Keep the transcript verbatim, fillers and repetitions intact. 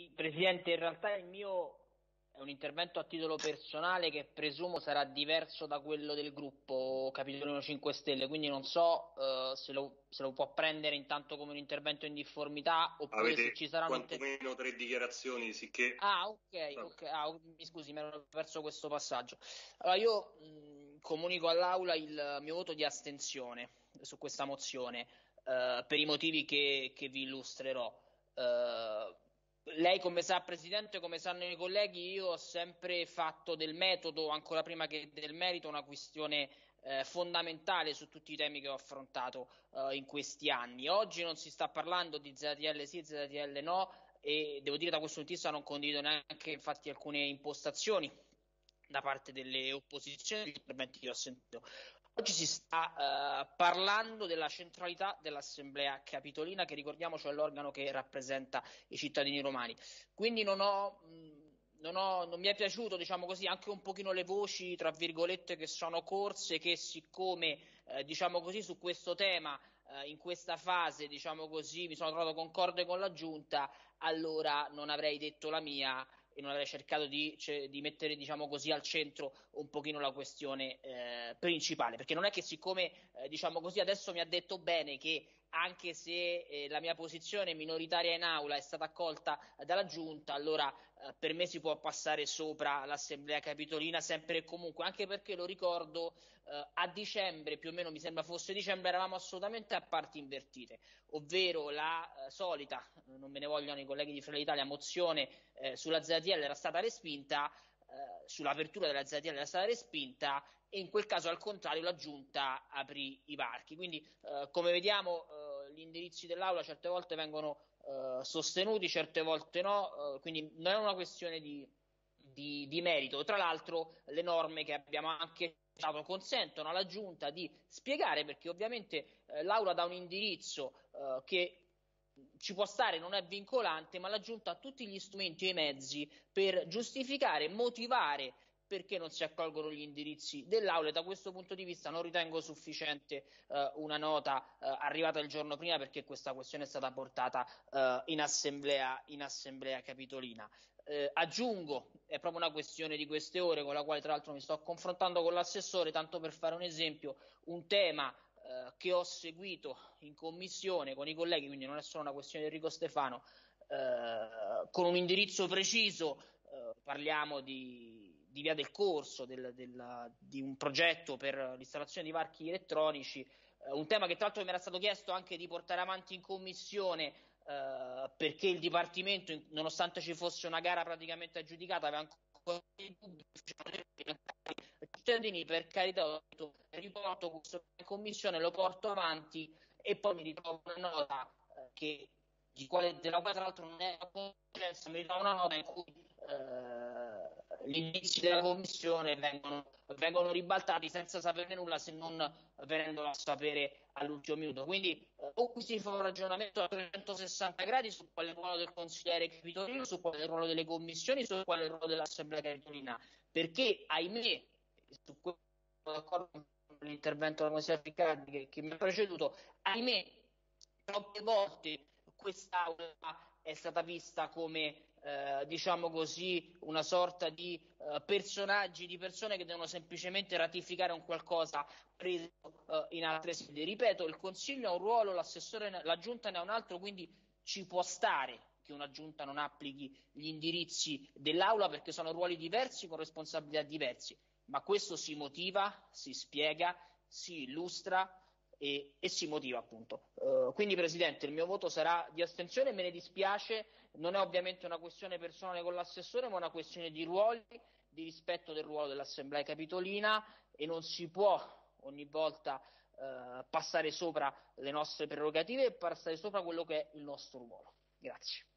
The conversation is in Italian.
Presidente, in realtà il mio è un intervento a titolo personale che presumo sarà diverso da quello del gruppo Capitolino cinque Stelle, quindi non so eh, se lo, se lo può prendere intanto come un intervento in difformità oppure se Avete ci sarà un intervento. quantomeno tre dichiarazioni, sicché... Ah, ok, Vabbè. ok. Ah, mi scusi, mi ero perso questo passaggio. Allora, io mh, comunico all'Aula il mio voto di astensione su questa mozione, eh, per i motivi che, che vi illustrerò. Eh, Lei, come sa, Presidente, come sanno i colleghi, io ho sempre fatto del metodo, ancora prima che del merito, una questione eh, fondamentale su tutti i temi che ho affrontato eh, in questi anni. Oggi non si sta parlando di Z T L sì, Z T L no, e devo dire da questo punto di vista non condivido neanche infatti alcune impostazioni da parte delle opposizioni degli interventi che ho sentito. Oggi si sta eh, parlando della centralità dell'Assemblea Capitolina, che ricordiamoci è l'organo che rappresenta i cittadini romani. Quindi non ho, mh, non ho, non mi è piaciuto, diciamo così, anche un pochino le voci, tra virgolette, che sono corse, che siccome, eh, diciamo così, su questo tema, eh, in questa fase, diciamo così, mi sono trovato concorde con la Giunta, allora non avrei detto la mia e non avrei cercato di, cioè, di mettere, diciamo così, al centro un pochino la questione eh, principale, perché non è che siccome, eh, diciamo così, adesso mi ha detto bene che anche se eh, la mia posizione minoritaria in aula è stata accolta dalla Giunta, allora eh, per me si può passare sopra l'Assemblea Capitolina sempre e comunque, anche perché lo ricordo eh, a dicembre, più o meno mi sembra fosse dicembre, eravamo assolutamente a parti invertite, ovvero la eh, solita, non me ne vogliono i colleghi di Fratelli d'Italia, mozione eh, sulla Z T L era stata respinta, eh, sull'apertura della Z T L era stata respinta e in quel caso al contrario la Giunta aprì i varchi. Quindi eh, come vediamo eh, gli indirizzi dell'Aula certe volte vengono eh, sostenuti, certe volte no, eh, quindi non è una questione di, di, di merito. Tra l'altro le norme che abbiamo anche consentono alla Giunta di spiegare, perché ovviamente eh, l'Aula dà un indirizzo eh, che ci può stare, non è vincolante, ma la Giunta ha tutti gli strumenti e i mezzi per giustificare e motivare perché non si accolgono gli indirizzi dell'Aula e da questo punto di vista non ritengo sufficiente eh, una nota eh, arrivata il giorno prima perché questa questione è stata portata eh, in assemblea, in assemblea capitolina. Eh, aggiungo, è proprio una questione di queste ore con la quale tra l'altro mi sto confrontando con l'assessore, tanto per fare un esempio, un tema eh, che ho seguito in commissione con i colleghi, quindi non è solo una questione di Enrico Stefano, eh, con un indirizzo preciso, eh, parliamo di, di Via del Corso, del, del, di un progetto per l'installazione di varchi elettronici, eh, un tema che tra l'altro mi era stato chiesto anche di portare avanti in commissione, eh, perché il Dipartimento, nonostante ci fosse una gara praticamente aggiudicata, aveva ancora dei dubbi, cittadini, per carità, ho detto, riporto questo in commissione, lo porto avanti e poi mi ritrovo una nota eh, che, di quale, della quale tra l'altro non è a conoscenza, mi ritrovo una nota in cui eh, gli indizi della commissione vengono, vengono ribaltati senza saperne nulla se non venendolo a sapere all'ultimo minuto. Quindi eh, o qui si fa un ragionamento a trecentosessanta gradi su quale è il ruolo del consigliere capitolino, su quale è il ruolo delle commissioni, su quale è il ruolo dell'assemblea capitolina, perché ahimè su questo sono d'accordo con l'intervento della consigliera Riccardi che, che mi ha preceduto, ahimè, troppe volte quest'aula è stata vista come, eh, diciamo così, una sorta di eh, personaggi, di persone che devono semplicemente ratificare un qualcosa preso eh, in altre sedi. Ripeto, il Consiglio ha un ruolo, l'assessore, la Giunta ne ha un altro, quindi ci può stare che una Giunta non applichi gli indirizzi dell'Aula perché sono ruoli diversi con responsabilità diverse, ma questo si motiva, si spiega, si illustra e, e si motiva appunto. Uh, quindi Presidente, il mio voto sarà di astensione, me ne dispiace, non è ovviamente una questione personale con l'assessore, ma una questione di ruoli, di rispetto del ruolo dell'Assemblea Capitolina e non si può ogni volta uh, passare sopra le nostre prerogative e passare sopra quello che è il nostro ruolo. Grazie.